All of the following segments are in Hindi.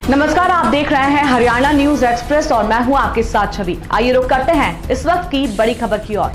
नमस्कार, आप देख रहे हैं हरियाणा न्यूज एक्सप्रेस और मैं हूं आपके साथ छवि। आइए रुक करते हैं इस वक्त की बड़ी खबर की ओर।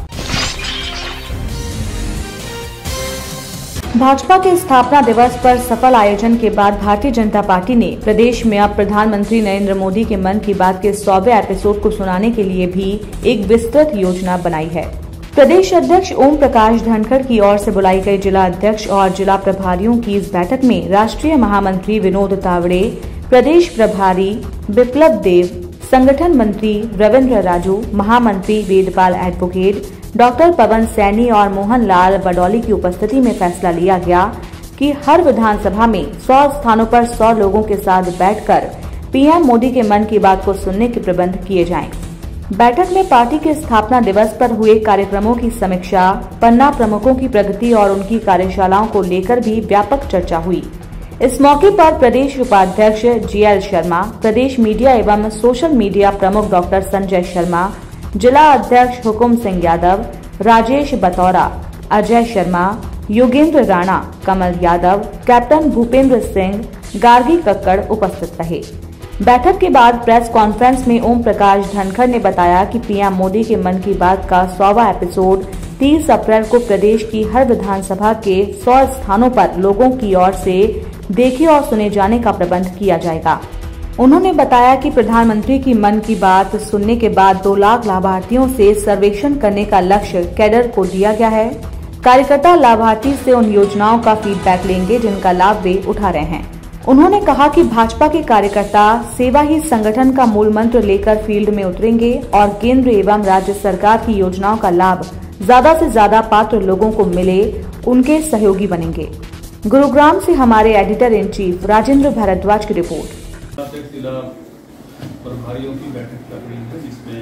भाजपा के स्थापना दिवस पर सफल आयोजन के बाद भारतीय जनता पार्टी ने प्रदेश में अब प्रधानमंत्री नरेंद्र मोदी के मन की बात के 100वें एपिसोड को सुनाने के लिए भी एक विस्तृत योजना बनाई है। प्रदेश अध्यक्ष ओम प्रकाश धनखड़ की ओर से बुलाई गई जिला अध्यक्ष और जिला प्रभारियों की इस बैठक में राष्ट्रीय महामंत्री विनोद तावड़े, प्रदेश प्रभारी बिप्लब देव, संगठन मंत्री रविंद्र राजू, महामंत्री वेदपाल एडवोकेट, डॉक्टर पवन सैनी और मोहन लाल बडौली की उपस्थिति में फैसला लिया गया कि हर विधानसभा में 100 स्थानों पर 100 लोगों के साथ बैठकर पीएम मोदी के मन की बात को सुनने के प्रबंध किए जाएं। बैठक में पार्टी के स्थापना दिवस पर हुए कार्यक्रमों की समीक्षा, पन्ना प्रमुखों की प्रगति और उनकी कार्यशालाओं को लेकर भी व्यापक चर्चा हुई। इस मौके पर प्रदेश उपाध्यक्ष जीएल शर्मा, प्रदेश मीडिया एवं सोशल मीडिया प्रमुख डॉक्टर संजय शर्मा, जिला अध्यक्ष हुकुम सिंह यादव, राजेश बतौरा, अजय शर्मा, योगेंद्र राणा, कमल यादव, कैप्टन भूपेंद्र सिंह, गार्गी कक्कड़ उपस्थित रहे। बैठक के बाद प्रेस कॉन्फ्रेंस में ओम प्रकाश धनखड़ ने बताया कि पीएम मोदी के मन की बात का 100वां एपिसोड 30 अप्रैल को प्रदेश की हर विधानसभा के 100 स्थानों पर लोगों की ओर से देखे और सुने जाने का प्रबंध किया जाएगा। उन्होंने बताया कि प्रधानमंत्री की मन की बात सुनने के बाद 2 लाख लाभार्थियों से सर्वेक्षण करने का लक्ष्य कैडर को दिया गया है। कार्यकर्ता लाभार्थी से उन योजनाओं का फीडबैक लेंगे जिनका लाभ वे उठा रहे हैं। उन्होंने कहा कि भाजपा के कार्यकर्ता सेवा ही संगठन का मूल मंत्र लेकर फील्ड में उतरेंगे और केंद्र एवं राज्य सरकार की योजनाओं का लाभ ज्यादा से ज्यादा पात्र लोगों को मिले, उनके सहयोगी बनेंगे। गुरुग्राम से हमारे editor in chief Rajendra Bhardwaj की रिपोर्ट। जिला प्रभारियों की बैठक कर रही है जिसमें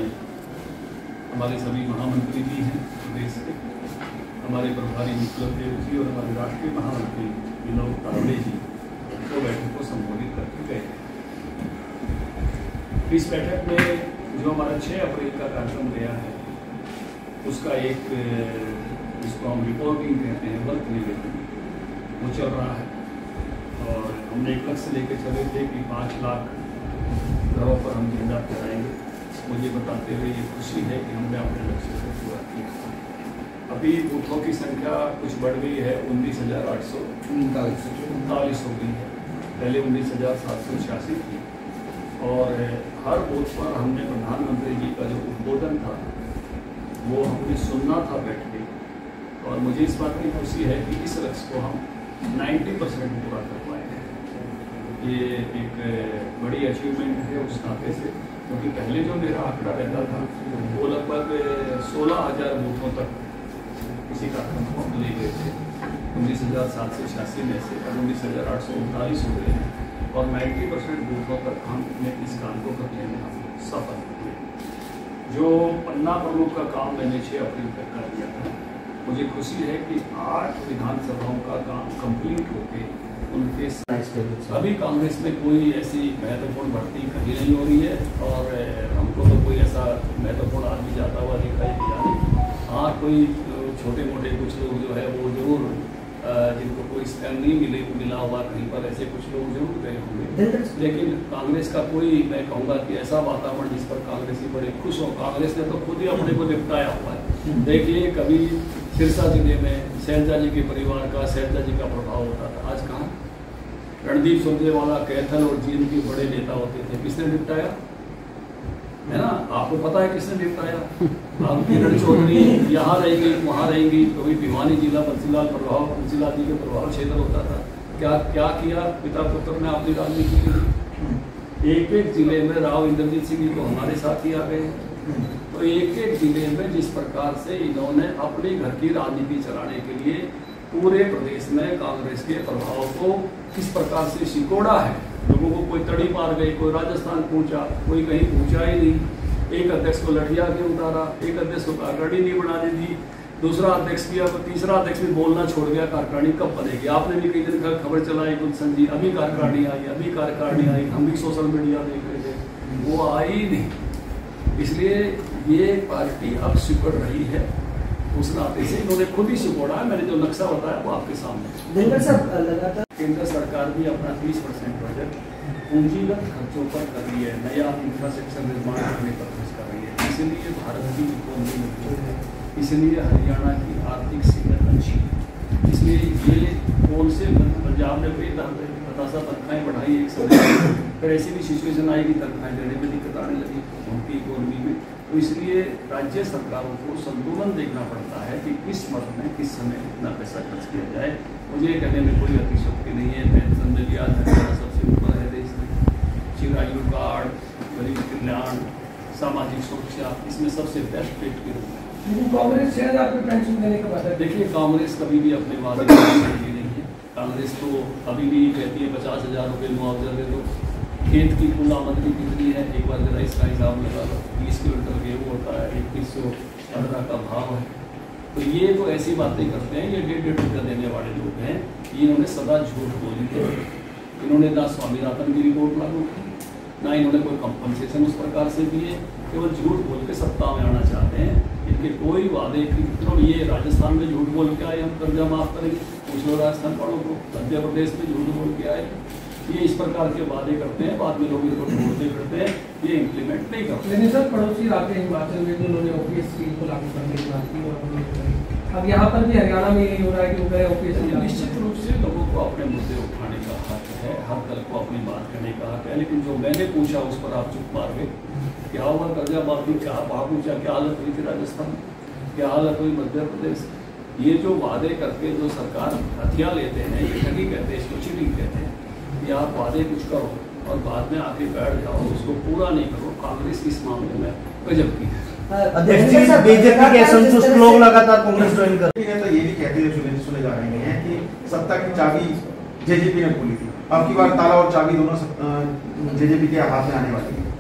हमारे सभी महामंत्री भी हैं प्रदेश के, हमारे प्रभारी बिप्लब देव जी और हमारे राष्ट्रीय महामंत्री विनोद तावड़े जी तो बैठक को संबोधित करके गए। इस बैठक में जो हमारा 6 अप्रैल का कार्यक्रम गया है उसका एक जिसको हम रिपोर्टिंग कहते हैं वर्क निवेदन वो चल रहा है और हमने एक लक्ष्य लेकर चले थे कि 5 लाख घरों पर हम झंडा फहराएंगे। मुझे बताते हुए ये खुशी है कि हमने अपने लक्ष्य को पूरा किया। अभी बूथों की संख्या कुछ बढ़ गई है, 19,839 हो गई है, पहले 19,786 थी और हर बूथ पर हमने प्रधानमंत्री जी का जो उद्बोधन था वो हमने सुनना था बैठ के और मुझे इस बात की खुशी है कि इस लक्ष्य को हम 90% पूरा कर पाए हैं। ये एक बड़ी अचीवमेंट है उस नाते से, क्योंकि पहले जो मेरा आंकड़ा रहता था वो लगभग 16,000 बूथों तक किसी कार्यक्रम को ले गए थे। 19,786 में से 19,839 हो गए हैं और 90% बूथों तक हमने इस काम को करने में हम सफल हुए। जो पन्ना प्रमुख का काम मैंने 6 अप्रैल तक कर दिया था, मुझे खुशी है कि 8 विधानसभाओं का काम कंप्लीट होके उनके अभी कांग्रेस में कोई ऐसी महत्वपूर्ण भर्ती कहीं नहीं हो रही है और हमको तो कोई ऐसा महत्वपूर्ण आदमी जाता हुआ दिखाई दिया नहीं। हाँ, कोई छोटे मोटे कुछ लोग जो है वो जरूर जिनको कोई स्टैंड नहीं मिला हुआ कहीं पर, ऐसे कुछ लोग जरूर गए होंगे, लेकिन कांग्रेस का कोई, मैं कहूँगा कि ऐसा वातावरण जिस पर कांग्रेसी बड़े खुश हो। कांग्रेस ने तो खुद ही अपने को निपटाया हुआ है। देखिए, कभी सिरसा जिले में शैलजा जी के परिवार का, शैलजा जी का प्रभाव होता था, आज कहाँ? रणदीप सुरजेवाला, कैथल और जींद के बड़े नेता होते थे, किसने निपटाया है ना? आपको पता है किसने निपटाया? आप किरण चौधरी यहाँ रहेंगी, वहाँ रहेंगी, कभी भिवानी जिला बंसीलाल जी के प्रभाव क्षेत्र होता था। क्या किया पिता पुत्र ने अपनी राजनीति की? एक जिले में राव इंद्रजीत सिंह जी तो हमारे साथ ही आ गए। तो एक जिले में जिस प्रकार से इन्होंने अपने घर की राजनीति चलाने के लिए पूरे प्रदेश में कांग्रेस के प्रभाव को किस प्रकार से सिकोड़ा है, लोगों को कोई तड़ी मार गई, कोई राजस्थान पहुंचा, कोई कहीं पहुंचा ही नहीं। एक अध्यक्ष को लठिया के उतारा, एक अध्यक्ष को कारखानी नहीं बनाने दी, दूसरा अध्यक्ष किया तो तीसरा अध्यक्ष भी बोलना छोड़ गया कारखानी कब बनेगी। आपने भी कई दिन का खबर चलाई गुलशन जी, अभी कारखानी आई, अभी कारखानी आई, हम भी सोशल मीडिया देख रहे थे, वो आई नहीं। इसलिए ये पार्टी अब सिकुड़ रही है। उस नाते से इन्होंने खुद ही सिकोड़ा है। मैंने जो नक्शा बताया वो आपके सामने। केंद्र सरकार भी अपना 30% बजट पूंजीगत खर्चों पर कर रही है, नया इंफ्रास्ट्रक्चर निर्माण करने पर खर्च कर रही है। इसलिए भारत की इकोनॉमी मजबूत है, इसलिए हरियाणा की आर्थिक सेहत अच्छी है। इसलिए ये कौन से पंजाब ने कोई बतासा तनख्वाहें बढ़ाई एक समय, फिर ऐसी भी सिचुएशन आएगी तनख्वाहें देने में दिक्कत आने लगी उनकी इकोनॉमी में। तो इसलिए राज्य सरकारों को संतुलन देखना पड़ता है कि किस मद में किस समय कितना पैसा खर्च किया जाए। मुझे कहने में कोई अतिशयोक्ति नहीं है। पेंशन में लिया हरियाणा सबसे ऊपर है देश में, चिरायु कार्ड, गरीब कल्याण, सामाजिक सुरक्षा, इसमें सबसे बेस्ट स्टेट के रूप में। कांग्रेस शायद आपको पेंशन देने का बात है। देखिए, कांग्रेस कभी भी अपने वादे नहीं है। कांग्रेस तो अभी भी कहती है 50,000 रुपये मुआवजा दे दो। खेत की कुल आमदनी कितनी है, एक बार जरा इसका हिसाब लगा लो। 20 क्विंटल गेहूँ होता है, 2115 का भाव है। तो ये तो ऐसी बातें करते हैं, ये 1.5 रुपया देने वाले लोग हैं। इन्होंने सदा झूठ बोली है। इन्होंने ना स्वामीनाथन की रिपोर्ट लागू की, ना इन्होंने कोई कंपनसेशन उस प्रकार से दिए, केवल झूठ बोल के सत्ता में आना चाहते हैं। इनके कोई वादे की तो ये राजस्थान में झूठ बोल के आए हम कर्जा माफ करेंगे, कुछ लोग राजस्थान वालों को, मध्य प्रदेश में झूठ बोल के आए। ये इस प्रकार के वादे करते हैं, बाद में लोग इनको ढूंढते फिरते हैं, ये इम्प्लीमेंट नहीं करते। लेकिन सर पड़ोसी राज्य हिमाचल में भी उन्होंने ओपीएस स्कीम को लागू करने की बात की और अब यहाँ पर भी हरियाणा में यही हो रहा है कि वो ओपीएस। निश्चित रूप से लोगों को अपने मुद्दे उठाने का हक है, हर दल को अपनी बात करने का हक है। लेकिन जो मैंने पूछा उस पर आप चुप मार गए। क्या हुआ कर्जा माफी, क्या वहाँ पूछा क्या हालत हुई थी राजस्थान, क्या हालत हुई मध्य प्रदेश। ये जो वादे करके जो सरकार हथियार लेते हैं, ये ठगी कहते हैं, इसको चीटिंग कहते हैं। कि आप वादे कुछ करो और बाद में आके बैठ जाओ, उसको पूरा नहीं करो। कांग्रेस इस मामले में गजब की है। बीजेपी के असंतुष्ट लोग लगातार कांग्रेस ज्वाइन कर रहे हैं, तो ये भी कहते हुए सुने जा रहे हैं कि सत्ता की चाबी जेजेपी ने खोली थी, अब की बार ताला और चाबी दोनों जेजेपी के हाथ में आने वाली है।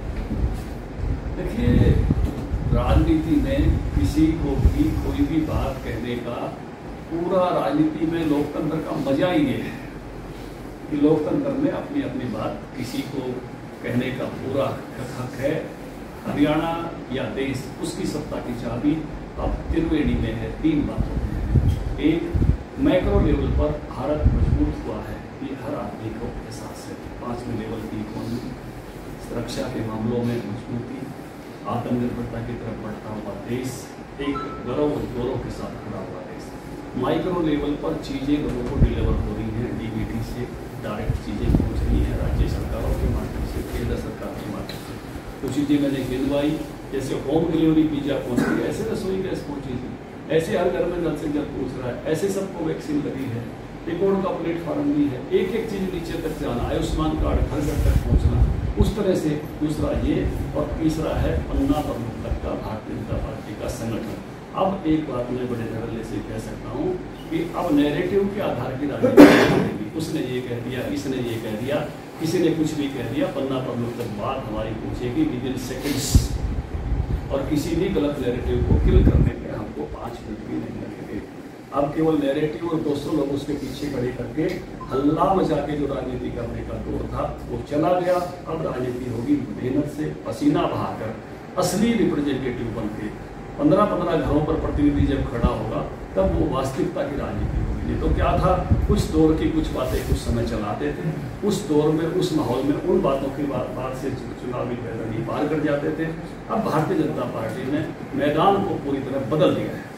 देखिए, राजनीति में किसी को भी कोई भी बात कहने का, पूरा राजनीति में लोकतंत्र का मजा ही ये है कि लोकतंत्र में अपनी अपनी बात किसी को कहने का पूरा हक है। हरियाणा या देश, उसकी सत्ता की चाबी अब त्रिवेणी में है। 3 बातों में, एक, मैक्रो लेवल पर भारत मजबूत हुआ है, ये हर आदमी को एहसास है। 5वें लेवल की इकोनॉमी, सुरक्षा के मामलों में मजबूती, आत्मनिर्भरता की तरफ बढ़ता हुआ देश, एक गौरव और गौरव के साथ खड़ा हुआ देश। माइक्रो लेवल पर चीज़ें लोगों को डिलीवर हो रही हैं, डीबीटी से डायरेक्ट चीज़ें पहुँच रही हैं, राज्य सरकारों के माध्यम से, केंद्र सरकार के माध्यम से। कुछ चीज़ें मैंने गिनवाई, जैसे होम डिलीवरी पिज्जा पहुँची, ऐसे रसोई गैस पहुँची थी, ऐसे हर घर में जल्द से जल्द पहुँच रहा है, ऐसे सबको वैक्सीन लगी है, रिकॉर्ड का प्लेटफॉर्म भी है, एक एक चीज़ नीचे तक जाना, आयुष्मान कार्ड घर घर तक पहुँचना, उस तरह से। दूसरा ये, और तीसरा है पन्ना प्रमुख तक का भारतीय जनता पार्टी का संगठन। अब एक बात मैं बड़े धड़ल्ले से कह सकता हूँ कि अब नैरेटिव के आधार की राजनीति, उसने ये कह दिया, इसने ये कह दिया, किसी ने कुछ भी कह दिया, पन्ना प्रमुख तक बात हमारी पहुँचेगी विदिन सेकेंड्स। और किसी भी गलत नैरेटिव को किल करने में हमको 5 मिनट भी नहीं लगेंगे। अब केवल नैरेटिव और 200 लोग उसके पीछे खड़े करके हल्ला मचा के जो राजनीति करने का दौर था वो चला गया। अब राजनीति होगी मेहनत से, पसीना बहाकर, असली रिप्रेजेंटेटिव बन के। 15-15 घरों पर प्रतिनिधि जब खड़ा होगा तब वो वास्तविकता की राजनीति होगी। नहीं तो क्या था, कुछ दौर की कुछ बातें कुछ समय चलाते थे, उस दौर में, उस माहौल में उन बातों की बात से चुनावी पैदल पार कर जाते थे। अब भारतीय जनता पार्टी ने मैदान को पूरी तरह बदल दिया है।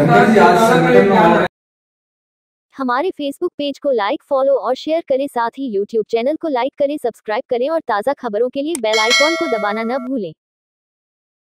हमारे फेसबुक पेज को लाइक, फॉलो और शेयर करें, साथ ही यूट्यूब चैनल को लाइक करें, सब्सक्राइब करें और ताज़ा खबरों के लिए बेल आइकॉन को दबाना न भूलें।